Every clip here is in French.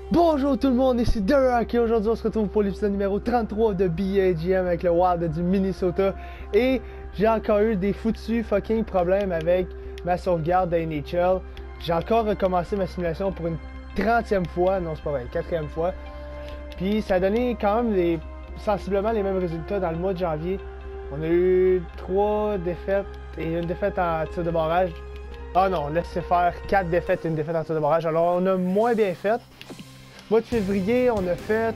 Bonjour tout le monde, ici The Rock et aujourd'hui on se retrouve pour l'épisode numéro 33 de BAGM avec le Wild du Minnesota. Et j'ai encore eu des foutus fucking problèmes avec ma sauvegarde de NHL. J'ai encore recommencé ma simulation pour une 30e fois, non c'est pas vrai, 4e fois. Puis ça a donné quand même sensiblement les mêmes résultats dans le mois de janvier. On a eu 3 défaites et une défaite en tir de barrage. Ah non, laissez faire 4 défaites et une défaite en tir de barrage. Alors on a moins bien fait. Mois de février, on a fait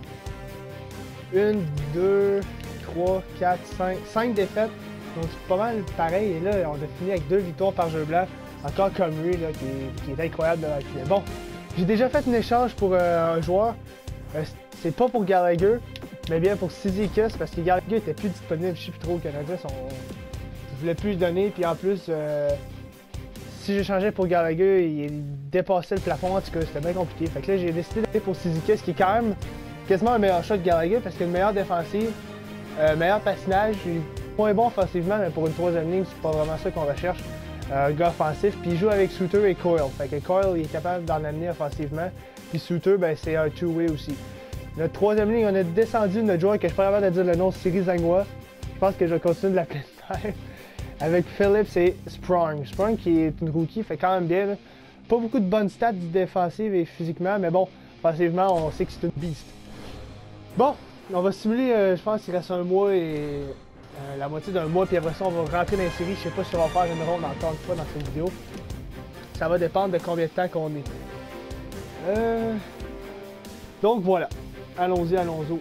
1, 2, 3, 4, 5 défaites. Donc c'est pas mal pareil. Et là, on a fini avec 2 victoires par jeu blanc. Encore comme lui, là, qui est incroyable de reculer. Bon, j'ai déjà fait un échange pour un joueur. C'est pas pour Gallagher, mais bien pour Cizikas, parce que Gallagher était plus disponible. Je sais plus trop au Canada. Je voulais plus le donner. Puis en plus, si j'échangeais pour Gallagher, il dépassait le plafond, en tout cas, c'était bien compliqué. Fait que là, j'ai décidé d'aller pour Cizikas, qui est quand même quasiment un meilleur shot que Gallagher, parce qu'il a une meilleure défensive, meilleur patinage, il est moins bon offensivement, mais pour une 3e ligne, c'est pas vraiment ça qu'on recherche. Un gars offensif, puis il joue avec Suter et Coyle. Fait que Coyle, il est capable d'en amener offensivement, puis Suter, ben, c'est un two-way aussi. Notre 3e ligne, on a descendu notre joueur, que je suis pas capable de dire le nom, Siri Zangwa. Je pense que je vais continuer de l'appeler de même. Avec Phillips et Sprong. Sprong qui est une rookie, fait quand même bien. Là. Pas beaucoup de bonnes stats défensives et physiquement, mais bon, offensivement, on sait que c'est une beast. Bon, on va simuler, je pense qu'il reste un mois et la moitié d'un mois, puis après ça, on va rentrer dans les séries. Je sais pas si on va faire une ronde encore une fois dans cette vidéo. Ça va dépendre de combien de temps qu'on est. Donc voilà, allons-y.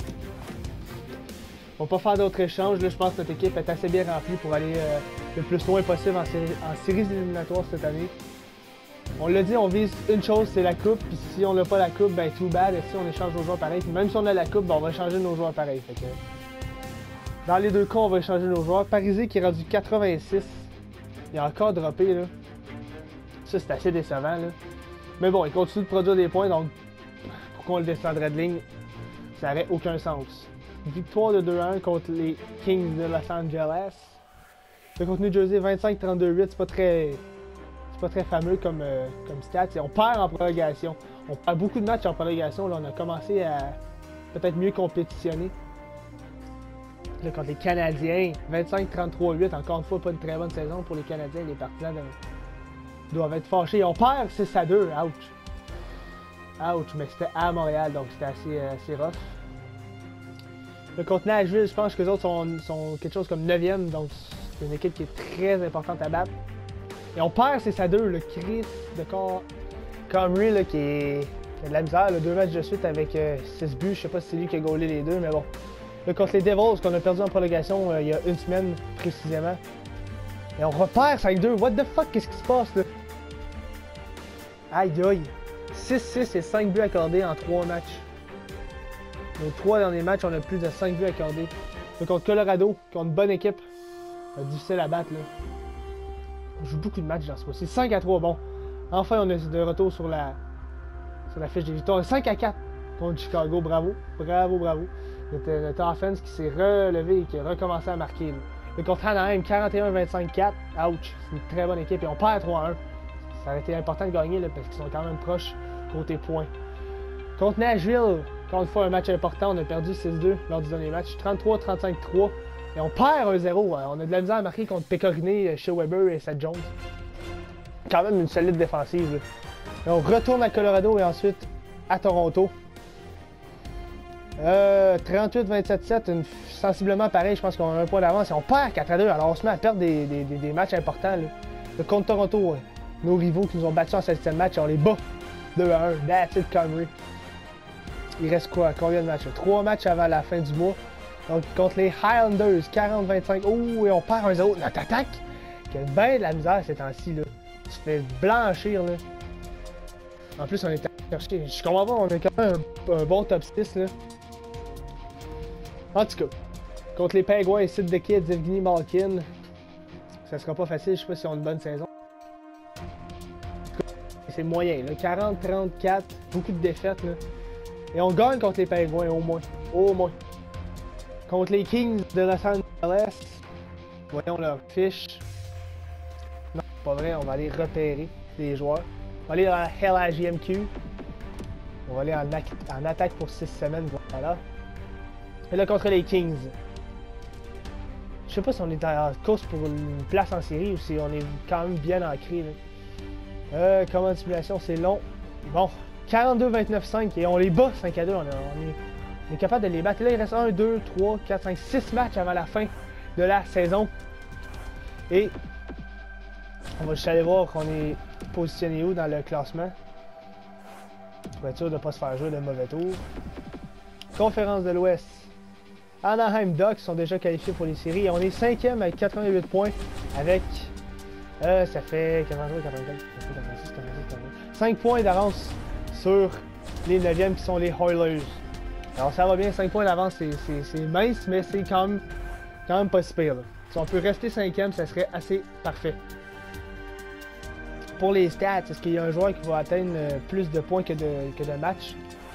On va pas faire d'autres échanges. Là, je pense que notre équipe est assez bien remplie pour aller le plus loin possible en séries éliminatoires cette année. On l'a dit, on vise une chose, c'est la coupe. Puis si on n'a pas la coupe, ben too bad. Et si on échange nos joueurs pareils. Puis même si on a la coupe, ben, on va échanger nos joueurs pareils. Fait que, dans les deux cas, on va échanger nos joueurs. Parisé qui est rendu 86. Il a encore droppé. Là. Ça, c'est assez décevant. Là. Mais bon, il continue de produire des points. Donc, pourquoi on le descendrait de ligne? Ça n'aurait aucun sens. Victoire de 2-1 contre les Kings de Los Angeles. Le contenu de Jersey 25-32-8, c'est pas très fameux comme stats. Et on perd en prolongation. On perd beaucoup de matchs en prolongation. Là, on a commencé à peut-être mieux compétitionner. Là, contre les Canadiens, 25-33-8, encore une fois, pas une très bonne saison pour les Canadiens. Les partisans doivent être fâchés. On perd 6-2, ouch. Ouch, mais c'était à Montréal, donc c'était assez rough. Le contre Nashville, je pense que les autres sont quelque chose comme 9e, donc c'est une équipe qui est très importante à battre. Et on perd 6-2, le Chris de Comrie là, qui a de la misère, là, 2 matchs de suite avec 6 buts, je sais pas si c'est lui qui a gaulé les deux, mais bon. Le contre les Devils, qu'on a perdu en prolongation il y a une semaine précisément. Et on repère 5-2, what the fuck, qu'est-ce qui se passe là? Aïe aïe, 6-6 et 5 buts accordés en 3 matchs. Nos 3 derniers matchs, on a plus de 5 buts accordés. Contre Colorado, qui ont une bonne équipe. Difficile à battre, là. On joue beaucoup de matchs dans ce mois-ci. 5-3, bon. Enfin, on est de retour sur la fiche des victoires. 5-4 contre Chicago, bravo. Bravo. Notre offense qui s'est relevé et qui a recommencé à marquer. Là. Contre Anaheim, 41-25-4. Ouch, c'est une très bonne équipe. Et on perd 3-1. Ça aurait été important de gagner, là, parce qu'ils sont quand même proches côté points. Contre Nashville, encore une fois, un match important, on a perdu 6-2 lors du dernier match. 33-35-3. Et on perd 1-0. On a de la misère à marquer contre Pécoriné, Shea Weber et Seth Jones. Quand même une solide défensive. Là. Et on retourne à Colorado et ensuite à Toronto. 38-27-7, sensiblement pareil. Je pense qu'on a un point d'avance. Et on perd 4-2. Alors on se met à perdre des matchs importants. Là. Contre Toronto, nos rivaux qui nous ont battus en 7e match, on les bat 2-1. That's it, Comrie. Il reste quoi? Combien de matchs? 3 matchs avant la fin du mois. Donc contre les Highlanders, 40-25. Oh, et on perd 1-0. Notre attaque, qui a bien de la misère ces temps-ci. Tu te fais blanchir. Là. En plus, on est chercher. Je comprends pas, on a quand même un bon top 6. Là. En tout cas, contre les Penguins et Sid the Kid, Evgeny Malkin, ça sera pas facile. Je sais pas si on a une bonne saison. C'est moyen. 40-34, beaucoup de défaites. Là. Et on gagne contre les Penguins, au moins. Au moins. Contre les Kings de Los Angeles, voyons leur fiche. Non, pas vrai, on va aller repérer les joueurs. On va aller dans la LHJMQ. On va aller en attaque pour 6 semaines, voilà. Et là, contre les Kings. Je sais pas si on est en course pour une place en série ou si on est quand même bien ancré. Comment de simulation, c'est long. Bon, 42-29-5 et on les bat 5-2. On est capable de les battre. Et là, il reste 1, 2, 3, 4, 5, 6 matchs avant la fin de la saison. Et on va juste aller voir qu'on est positionné où dans le classement. Pour être sûr de ne pas se faire jouer de mauvais tours. Conférence de l'Ouest. Anaheim Ducks sont déjà qualifiés pour les séries. Et on est 5e avec 88 points. Avec. Ça fait 83, 84, 86, 87, 5 points d'avance sur les 9e qui sont les Oilers. Alors ça va bien, 5 points d'avance, c'est mince, mais c'est quand même pas si pire. Là. Si on peut rester 5e, ça serait assez parfait. Pour les stats, est-ce qu'il y a un joueur qui va atteindre plus de points que de matchs?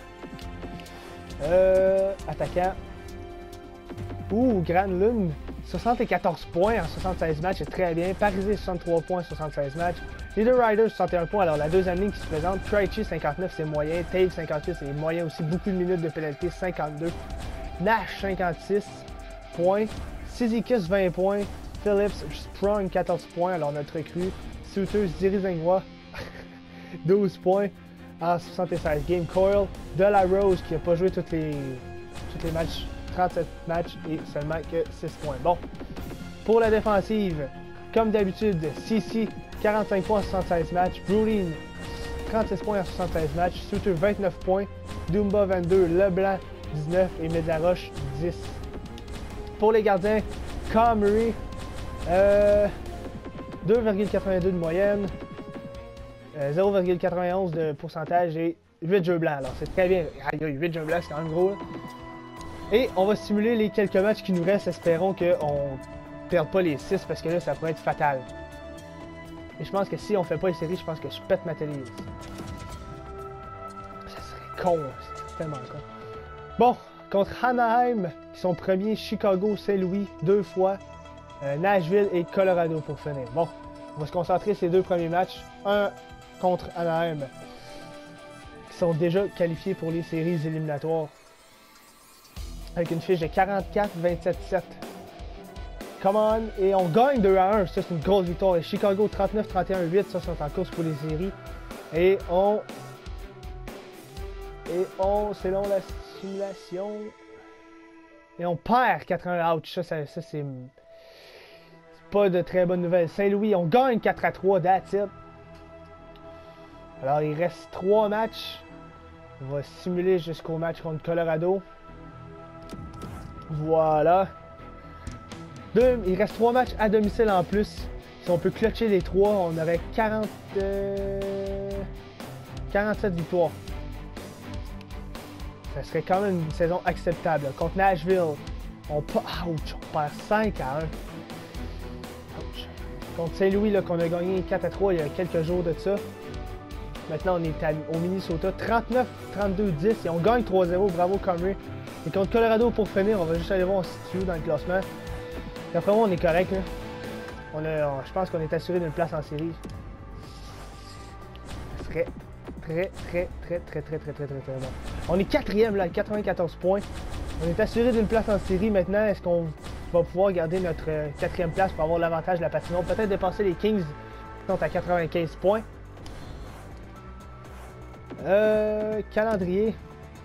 Attaquant. Granlund, 74 points en 76 matchs, c'est très bien. Parisé, 63 points en 76 matchs. Leader Riders, 61 points. Alors la deuxième ligne qui se présente, Krejci, 59, c'est moyen. Tave, 58, c'est moyen aussi. Beaucoup de minutes de pénalité, 52. Nash, 56 points. Cizikas, 20 points. Phillips, Sprung, 14 points. Alors notre recrue. Suter, Zirizingwa, 12 points en 76 games. Coyle, Delarose qui n'a pas joué tous les matchs, 37 matchs et seulement que 6 points. Bon, pour la défensive, comme d'habitude, Cici, 45 points en 76 matchs. Brulin, 36 points en 76 matchs. Suter, 29 points. Dumba, 22. Leblanc, 19. Et Mediaroche, 10. Pour les gardiens, Comrie, 2,82 de moyenne, 0,91 de pourcentage et 8 jeux blancs. Alors c'est très bien. Aïe, 8 jeux blancs, c'est quand même gros. Là. Et on va simuler les quelques matchs qui nous restent. Espérons qu'on ne perde pas les 6 parce que là, ça pourrait être fatal. Et je pense que si on fait pas les séries, je pense que je pète ma télé. Ça serait con. C'est tellement con. Bon, contre Anaheim, qui sont premiers, Chicago, Saint-Louis, 2 fois. Nashville et Colorado pour finir. Bon, on va se concentrer sur ces 2 premiers matchs. Un contre Anaheim, qui sont déjà qualifiés pour les séries éliminatoires. Avec une fiche de 44-27-7. Come on! Et on gagne 2-1. Ça, c'est une grosse victoire. Et Chicago, 39-31-8. Ça, sont en course pour les séries. Et on, selon la simulation... Et on perd 4-1. Ouch! Ça c'est... Pas de très bonnes nouvelles. Saint-Louis, on gagne 4-3, that's it. Alors, il reste 3 matchs. On va simuler jusqu'au match contre Colorado. Voilà. Il reste 3 matchs à domicile en plus. Si on peut clutcher les 3, on aurait 47 victoires. Ça serait quand même une saison acceptable. Contre Nashville, on perd 5-1. Contre Saint-Louis, qu'on a gagné 4-3 il y a quelques jours de ça. Maintenant, on est au Minnesota, 39-32-10 et on gagne 3-0. Bravo, Comrie. Et contre Colorado, pour finir, on va juste aller voir on se situe dans le classement. D'après moi, on est correct. Là. Je pense qu'on est assuré d'une place en série. Ça serait très bon. On est 4e, là, 94 points. On est assuré d'une place en série. Maintenant, est-ce qu'on va pouvoir garder notre 4e place pour avoir l'avantage de la patinoire? Peut-être dépasser les Kings qui sont à 95 points. Calendrier.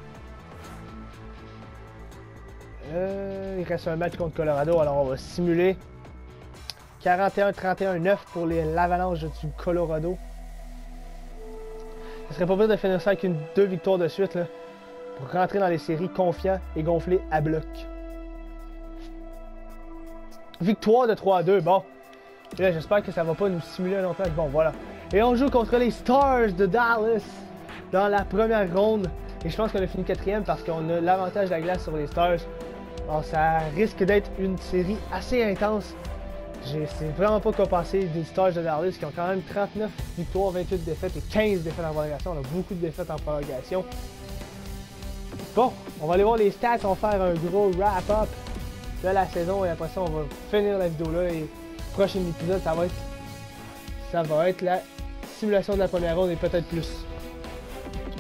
Il reste un match contre Colorado, alors on va simuler 41-31-9 pour l'Avalanche du Colorado. Ce serait pas pire de finir ça avec 2 victoires de suite là, pour rentrer dans les séries confiant et gonflé à bloc. Victoire de 3-2, bon. Et là, j'espère que ça va pas nous simuler longtemps. Bon, voilà. Et on joue contre les Stars de Dallas dans la première ronde. Et je pense qu'on a fini 4e parce qu'on a l'avantage de la glace sur les Stars. Alors, ça risque d'être une série assez intense. Je sais vraiment pas quoi penser des Stars de Dallas qui ont quand même 39 victoires, 28 défaites et 15 défaites en prolongation. On a beaucoup de défaites en prolongation. Bon, on va aller voir les stats. On va faire un gros wrap-up de la saison et après ça, on va finir la vidéo là. Et le prochain épisode, ça va être la simulation de la première ronde et peut-être plus.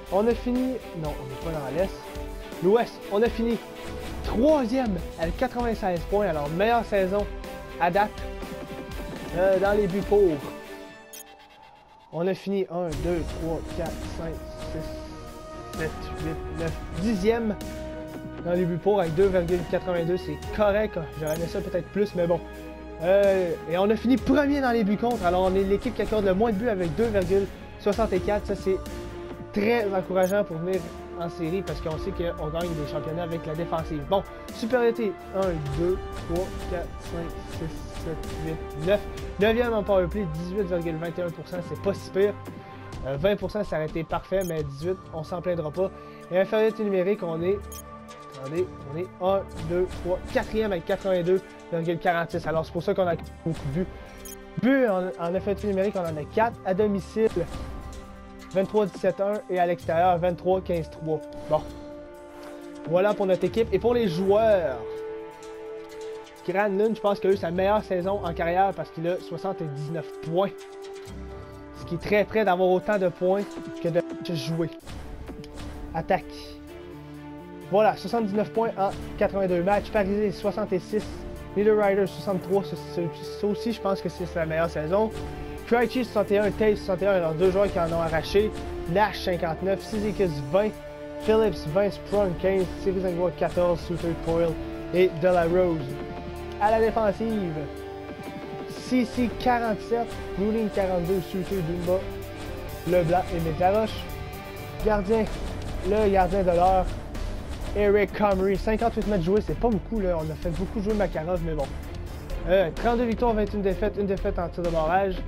On a fini... Non, on n'est pas dans l'Est. L'Ouest, on a fini 3e avec 96 points. Alors, meilleure saison à date dans les buts pour. On a fini 1, 2, 3, 4, 5, 6, 7, 8, 9, 10e dans les buts pour avec 2,82. C'est correct. J'aurais aimé ça peut-être plus, mais bon. Et on a fini premier dans les buts contre. Alors, on est l'équipe qui accorde le moins de buts avec 2,64. Ça, c'est très encourageant pour venir en série parce qu'on sait qu'on gagne des championnats avec la défensive. Bon, supériorité 1, 2, 3, 4, 5, 6, 7, 8, 9. 9e en powerplay, 18,21%, c'est pas si pire. 20%, ça aurait été parfait, mais 18, on s'en plaindra pas. Et infériorité numérique, on est... Attendez, on est 1, 2, 3, 4e avec 82,46. Alors, c'est pour ça qu'on a beaucoup de buts. Buts en infériorité numérique, on en a 4. À domicile, 23-17-1 et à l'extérieur, 23-15-3. Bon. Voilà pour notre équipe. Et pour les joueurs, Granlund, je pense qu'il a eu sa meilleure saison en carrière parce qu'il a 79 points. Ce qui est très près d'avoir autant de points que de jouer. Attaque. Voilà, 79 points en 82 matchs. Parisé, 66. Niederreiter, 63. Ça aussi, je pense que c'est sa meilleure saison. Krejci 61, Taves 61, alors deux joueurs qui en ont arraché. Nash 59, Cizikas 20, Phillips 20, Sprung 15, Sirizangwa 14, Suter Coyle et Delarose. À la défensive, CC 47, Rudin 42, Suter Dumba, Leblanc et Métaroche. Gardien, le gardien de l'heure, Eric Comrie, 58 mètres joués, c'est pas beaucoup là, on a fait beaucoup jouer Makarov, mais bon. 32 victoires, 21 défaites, une défaite en tir de barrage.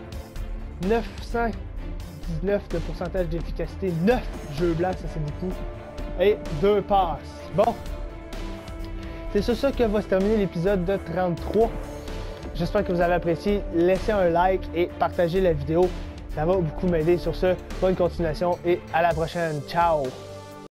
919 de pourcentage d'efficacité, 9 jeux blancs, ça c'est beaucoup. Et 2 passes. Bon. C'est sur ça que va se terminer l'épisode de 33. J'espère que vous avez apprécié. Laissez un like et partagez la vidéo. Ça va beaucoup m'aider. Sur ce, bonne continuation et à la prochaine. Ciao!